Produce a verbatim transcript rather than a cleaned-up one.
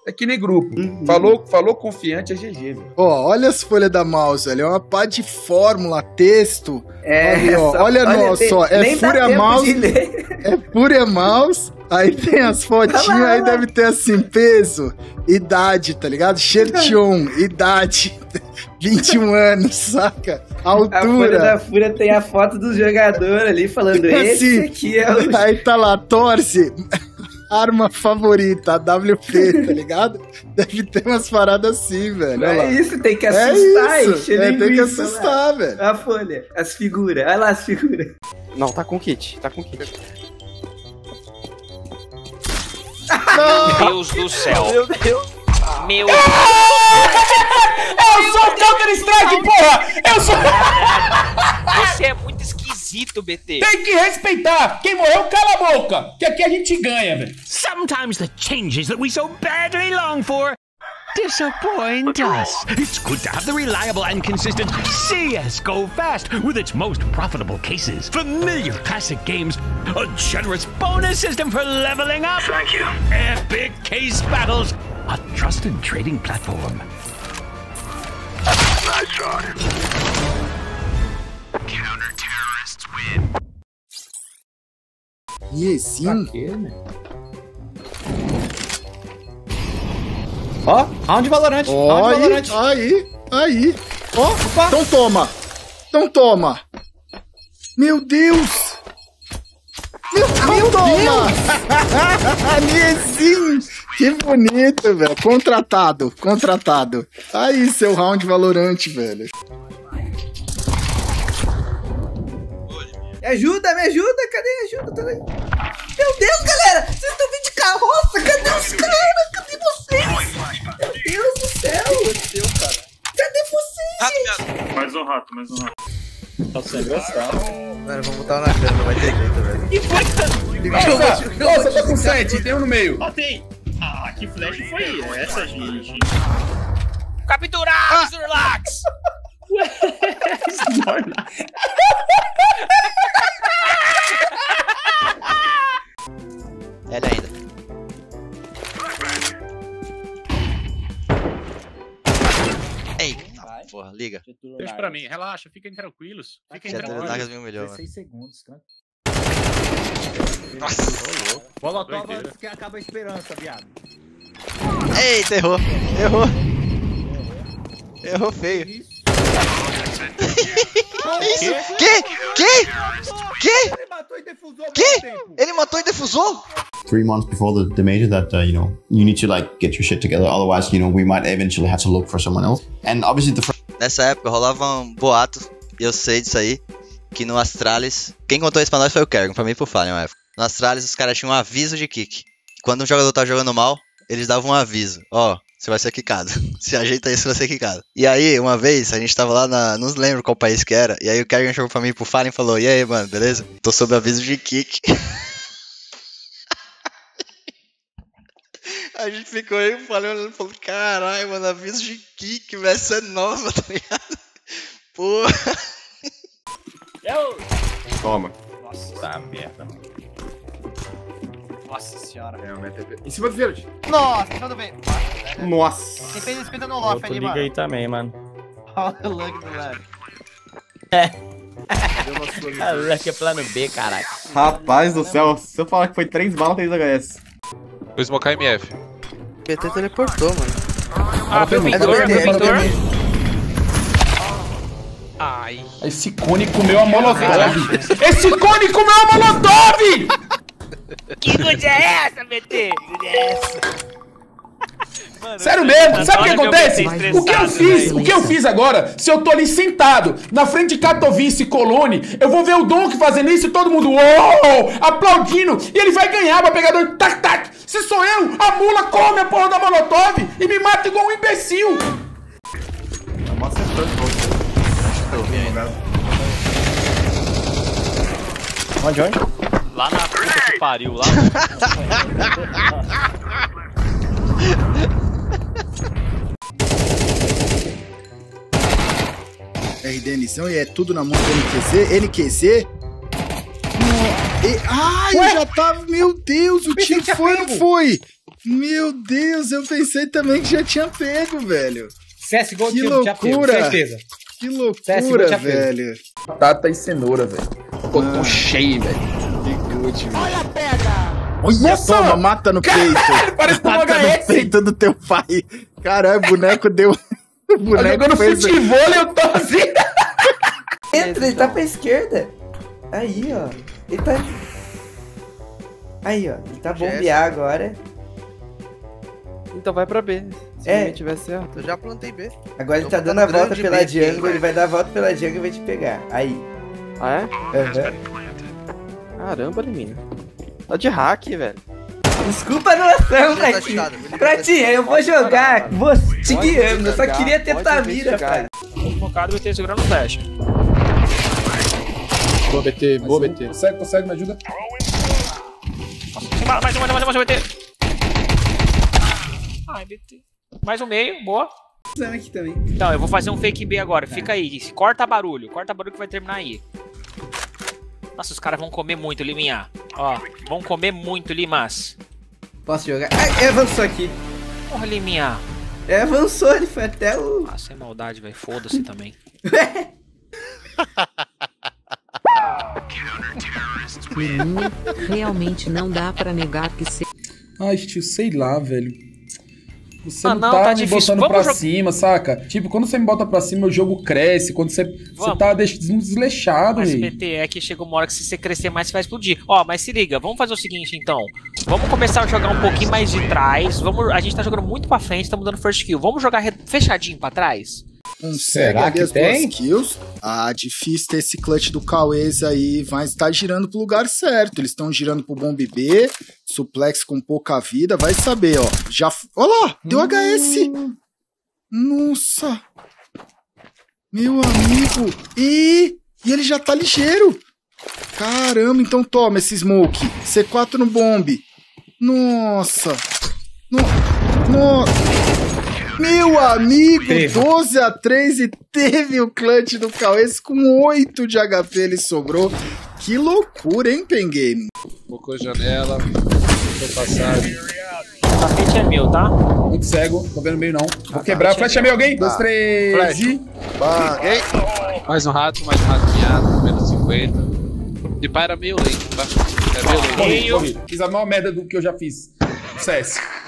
É que nem grupo. Uhum. Falou, falou confiante é G G, velho. Ó, olha as folhas da mouse, velho. É uma pá de fórmula, texto. É, olha, ó, só, olha, olha nossa, ó. É Fúria Mouse. É Fúria Mouse. Aí tem as fotinhas, lá, aí lá. Deve ter assim, peso, idade, tá ligado? Chertion, idade, vinte e um anos, saca? Altura. A folha da Fúria tem a foto do jogador ali falando, esse assim, aqui é o... Aí tá lá, torce, arma favorita, a W P, tá ligado? Deve ter umas paradas assim, velho. É isso, tem que assustar, é isso. É, tem que assustar, lá. Velho. A folha, as figuras, olha lá as figuras. Não, tá com kit, tá com kit. Meu Deus do céu. Meu Deus. Meu Deus. Eu sou o Counter-Strike, porra! Eu sou... Você é muito esquisito, B T. Tem que respeitar. Quem morreu, cala a boca. Que aqui a gente ganha, velho. Sometimes the changes that we so badly long for disappoint us. It's good to have the reliable and consistent C S G O Fast with its most profitable cases, familiar classic games, a generous bonus system for leveling up. Thank you. Epic case battles, a trusted trading platform. Nice try. Counter-terrorists win. E sim. Ó, round Valorant. Round Valorant. Aí, aí. Ó, opa. Então toma. Então toma. Meu Deus. Meu, meu Deus. Niezinho. Que bonito, velho. Contratado, contratado. Aí, seu round Valorant, velho. Me ajuda, me ajuda. Cadê a ajuda? Tá aí. Meu Deus, galera. Vocês estão vindo de carroça. Cadê os caras? Cadê vocês? Meu Deus do céu. Meu Deus, cara. Cadê vocês? Mais um rato, mais um rato. Tá sendo engraçado. Mano, vamos botar na câmera, não vai ter jeito, velho. Que foi que tá... Nossa, eu tô com sete, tem um no meio. Matei. Ah, que flash foi essa, gente? Capturado, Zurlax! Ele ainda. Eita, porra, liga. Deixa pra mim, relaxa, fiquem tranquilos. Fiquem tranquilos. dezesseis segundos, cara. Nossa. Molotov antes que acaba a esperança, viado. Eita, errou. Errou. Errou feio. Isso? Que? Que? Que? Ele matou e defusou. Que? Ele matou e defusou? Three months before the, the major that, uh, you know, you need to, like, get your shit together. Otherwise, you know, we might eventually have to look for someone else. And obviously the... Nessa época rolava um boato, e eu sei disso aí, que no Astralis... Quem contou isso pra nós foi o Kerrigan, pra mim e pro Fallen, na época. No Astralis, os caras tinham um aviso de kick. Quando um jogador tá jogando mal, eles davam um aviso. Ó, oh, você vai ser quicado. Se ajeita aí, você vai ser quicado. E aí, uma vez, a gente tava lá na... Não lembro qual país que era. E aí o Kerrigan chegou pra mim e pro Fallen e falou: e aí, mano, beleza? Tô sob aviso de kick. A gente ficou aí, o Fallen olhando e falou: caralho, mano, aviso de kick, velho, essa é nova, tá ligado? Porra. Eu... Toma. Nossa, tá merda, mano. Nossa senhora. É, o T P. Em cima do verde. Nossa, tudo bem. Nossa. Tem pena espeta no loft ali, mano. Liga aí também, mano. Olha o Luck do lado. É. O Luck é plano B, caralho. Rapaz do céu, se eu falar que foi três balas, três H S. Vou smocar M F. O P T teleportou, mano. Ah, foi o pintor, foi o pintor. Ai. Esse cone comeu a molotov. Esse cone comeu a molotov! Que good é essa, B T? Good é essa? Mano, sério mesmo, sabe o que acontece? O que eu fiz, o que eu fiz agora, se eu tô ali sentado, na frente de Katowice e Cologne, eu vou ver o Donk fazendo isso e todo mundo, uou, aplaudindo, e ele vai ganhar pra pegar dois, tac, tac. Se sou eu, a mula come a porra da molotov e me mata igual um imbecil. Onde, onde? Lá na puta que pariu, lá. R D missão e é tudo na mão do N Q Z. N Q Z. E... Ai, eu já tava. Meu Deus, o tiro foi ou não foi? Meu Deus, eu pensei também que já tinha pego, velho. C S G O que tinha, loucura. tinha pego, certeza. Que loucura, velho. Batata e cenoura, velho. Ficou tão cheio, velho. Que good, velho. Olha, pega! Olha, Nossa, toma, mata no caralho, peito. parece um mata H S. no peito do teu pai. Caralho, o boneco deu... O Tá boneco jogando fez... futebol e eu tô assim. Entra, ele tá pra esquerda. Aí, ó. Ele tá... Aí, ó. Ele tá bombear agora. Então vai pra B. Se É. ele tiver certo. Eu já plantei B. Agora ele Tô tá dando botando a volta grande pela B aqui, jungle, ele vai dar a volta pela jungle e vai te pegar. Aí. Ah, é? Uhum. Caramba, Liminha. Tá de hack, velho. Desculpa a noção, Tá Pratinha. chutado, ele tá Pratinha, eu vou jogar vou te Pode guiando. Eu só jogar, queria tentar a pode mira, jogar. pai. Tô focado, B T segurando o flash. Boa, B T, boa, B T. Consegue, consegue, me ajuda. Mais um, mais um, mais um, B T. Ai, B T. Mais um meio, boa. Aqui também. Então, eu vou fazer um fake B agora. Fica aí. Corta barulho. Corta barulho que vai terminar aí. Nossa, os caras vão comer muito, Liminha. Ó, vão comer muito, Limas. Posso jogar? Ai, avançou aqui. Porra, Liminha. É, avançou, ele foi até o... Ah, sem maldade, velho. Foda-se também. Liminha, realmente não dá pra negar que se... Ai, tio, sei lá, velho. Você Ah, não, não, tá, tá me difícil. botando Vamos pra jo- cima, saca? Tipo, quando você me bota pra cima, o jogo cresce. Quando você, você Vamos. tá deix- desleixado, Mas rei. B T é que chega uma hora que se você crescer mais, você vai explodir. Ó, mas se liga, vamos fazer o seguinte então. Vamos começar a jogar um pouquinho mais de trás. Vamos, a gente tá jogando muito pra frente, estamos dando first kill. Vamos jogar re- fechadinho pra trás? Consegue Será ali que as tem? duas kills. Ah, difícil ter esse clutch do Cauês aí, mas tá girando pro lugar certo. Eles estão girando pro bomb B, suplex com pouca vida, vai saber, ó. Já, f- ó lá, deu H S. Nossa. Meu amigo. E, e ele já tá ligeiro. Caramba, então toma esse smoke. C quatro no bomb. Nossa. No, nossa. Meu amigo, doze a três e teve o clutch do Cauês com oito de H P ele sobrou. Que loucura, hein, Pengame? Focou janela, foi passagem. O tapete é meu, tá? Muito cego, tô vendo meio não. Vou quebrar. Flash é meio alguém? Dois, três Flash. e... Banguei. Mais um rato, mais um rato miado, menos cinquenta. De pai era meio lento, tá? É meio lento. Corri, corri. Fiz a maior merda do que eu já fiz. C S.